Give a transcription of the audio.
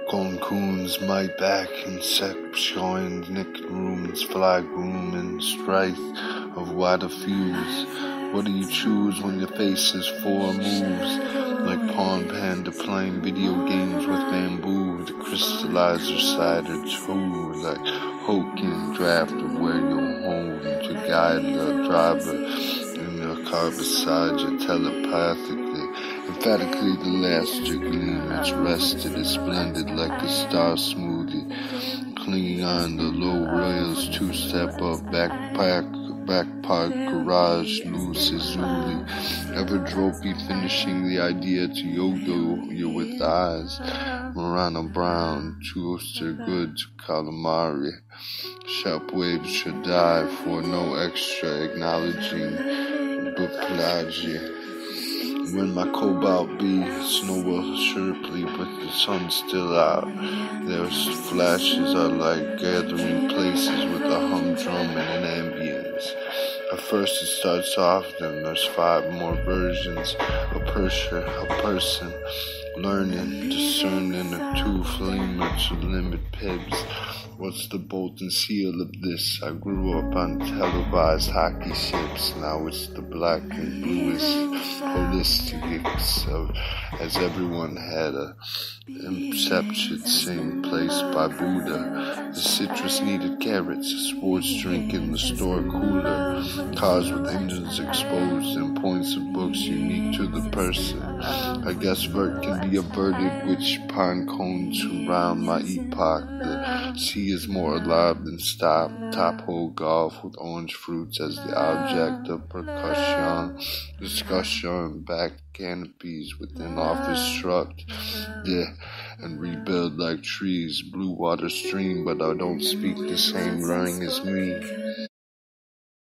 Concoons, my back, inception, nicked rooms, flag room, and strife of wider fuse. What do you choose when your face is four moves? Like pawn panda playing video games with bamboo, the crystallizer cider too, like Hokin draft of where you'll home to guide the driver in your car beside you telepathically. Emphatically, the last gleam it's rested is splendid like a star smoothie, clinging on the low rails, two-step up, back park, garage, loose as Zuli, ever dopey finishing the idea to yoga you with eyes, Marana Brown, toaster good to calamari, sharp waves should die for no extra acknowledging buplagia. When my cobalt be snowball sharply, but the sun's still out. Their flashes are like gathering places with a humdrum and an ambience. At first it starts off, then there's 5 more versions. A person, learning, discerning, a 2 flamer to limit pibs. What's the bolt and seal of this? I grew up on televised hockey ships. Now it's the black and bluest holistics of as everyone had a inception same place by Buddha. The citrus needed carrots, a sports drink in the store cooler, cars with engines exposed and points of books unique to the person. I guess vert can be averted, which pine cones surround my epoch. The sea is more alive than stop. Top hole golf with orange fruits as the object of percussion. Discussion, back canopies within office truck. Yeah, and rebuild like trees. Blue water stream, but I don't speak the same ring as me.